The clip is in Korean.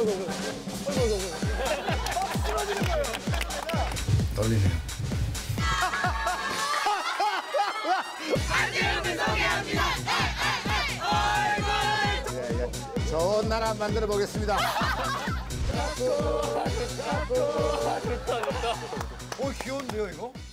떨리네요. 안녕히 소개합니다. 좋은 나라 만들어 보겠습니다. 귀여운데요, 이거?